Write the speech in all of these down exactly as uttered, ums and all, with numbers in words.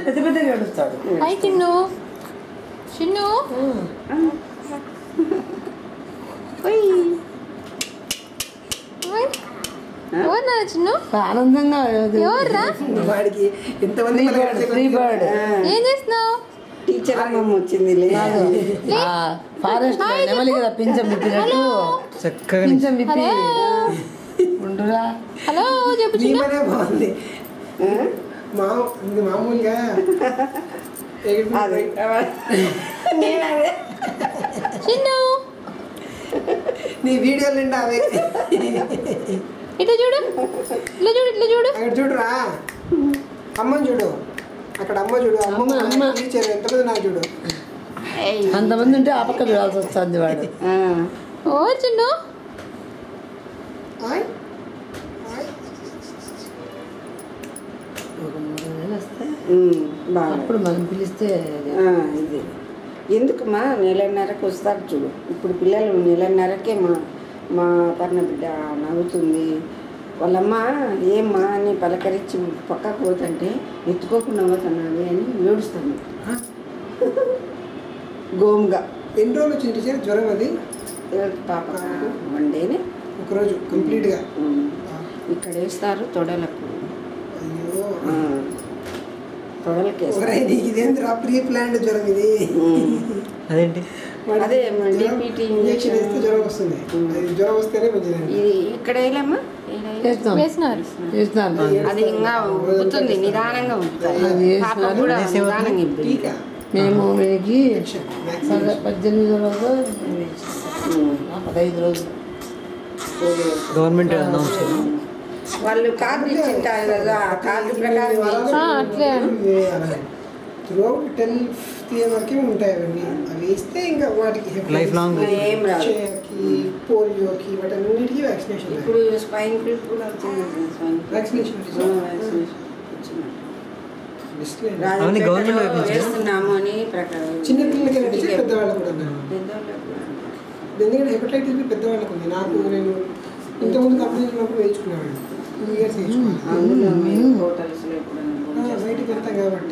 పెద్ద పెద్దగా ఏడుస్తాడు. హాయ్ చిన్ను. చిన్ను ఎవరు చిన్ను? ఆనందంగా ఎవర్రా? వాడికి ఎంతమంది ఏం చేస్తున్నావు? టీచర్ అమ్మమ్మ వచ్చింది. ఫారెస్ట్ నెమలి కదా పింఛం విప్పినట్టు చక్కగా పింఛం విప్పి ఉండురా. హలో చెప్పు చిన్ను. బాగుంది. మామూలుగా చిన్ను నీ వీడియోలు నిండా అవే. ఇట్లా చూడు, ఇట్లా చూడు, ఇట్లా చూడు. అక్కడ చూడురా, అమ్మని చూడు. అక్కడ అమ్మ చూడు. అమ్మ అమ్మ టీచర్ ఎంతమంది నాకు చూడు. అంతమంది ఉంటే ఆ పక్క చూడాల్సి వస్తుంది వాడు. ఓ చిన్ను ఒక మూడు నెలలు వస్తే అప్పుడు మనం పిలిస్తే ఇది ఎందుకుమా నెలన్నరకు వస్తారు చూడు. ఇప్పుడు పిల్లలు నెలన్నరకే మా మా పర్ణ బిడ్డ నవ్వుతుంది. వాళ్ళమ్మ ఏమ్మా అని పలకరించి పక్కకు పోతుంటే ఎత్తుకోకుండా పోతున్నావి అని ఏడుస్తాను గోముగా. ఎన్ని రోజులు వచ్చింది టీచర్ జ్వరం? అది పాప వన్ డేనే, ఒకరోజు కంప్లీట్గా ఇక్కడ వేస్తారు తొడలకు. అయ్యో తొడలకి ఇదేంద్రా ప్రీ ప్లాన్డ్ జ్వరం ఇది. అదేంటి? అదే డిపిటి ఇంజక్షన్ వేస్తే జ్వరం వస్తుంది. జ్వరం వస్తేనే మంచిదండి. ఇది ఇక్కడ వేయలేమ్మా, అది ఇంకా ఉబ్బుతుంది, నిదానంగా ఉబ్బుతుంది. పాప కూడా నిదానంగా ఇబ్బంది. మేము వీడికి పద్దెనిమిది రోజులు పదహైదు రోజులు గవర్నమెంట్ వాళ్ళు కార్డు ఇచ్చింటారు కదా, ఆ కార్డు ప్రకారం త్రూఅవుట్ టెన్త్ ఇయర్ వరకే ఉంటాయి అవన్నీ. అవి వేస్తే ఇంకా వాటికి లైఫ్ లాంగ్ ఏం రాదు. పోలియోకి వాటన్నిటికీ వ్యాక్సినేషన్. ఇప్పుడు స్పైన్ ఫ్లూ కూడా వచ్చింది. వ్యాక్సినేషన్ వేస్తున్నాము అని ప్రకారం చిన్న పిల్లలకి పెద్దవాళ్ళకు కూడా. ఎందుకంటే హెపటైటిస్ బి పెద్దవాళ్ళకు ఉంది. నాకు నేను ఇంతకుముందు కంపెనీ ఉన్నప్పుడు వేయించుకున్నాను. Two years వేయించుకున్నాను. బయటికి వెళ్తాం కాబట్టి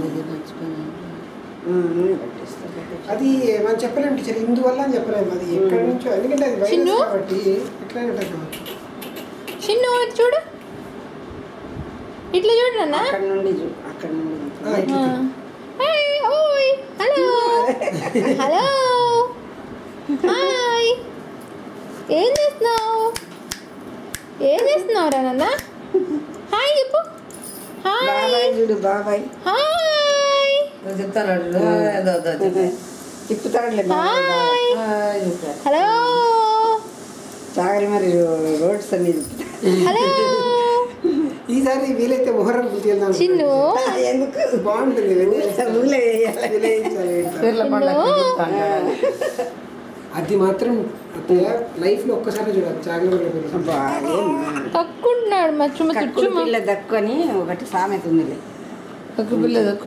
అది మనం చెప్పలేము టీచర్, ఇందువల్ల అని చెప్పలేము. అది ఎక్కడి నుంచో, ఎందుకంటే అది వైరస్ కాబట్టి ఎట్లయినా కావచ్చు. చిన్ను చూడు, ఇట్లా చూడు అన్న. అక్కడ నుండి అక్కడ నుండి హలో హలో హాయ్. ఏం చేస్తున్నావు? ఏం చేస్తున్నావు రా నాన్న? హాయ్ చెప్పు. హాయ్ చూడు బాబాయ్. హాయ్ చెప్తాను. తిప్పుతాడులే. హలో చాగరి మరి రోడ్స్ అన్ని హలో. ఈసారి వీలైతే మొహరం గుర్తు వెళ్దాం. చిన్ను ఎందుకు బాగుంటుంది. అది మాత్రం లైఫ్ లో ఒక్కసారి చూడాలి. జాగ్రత్త తక్కున్నాడు మచ్చు పిల్ల దక్కు అని ఒకటి సామెత ఉంది. పిల్ల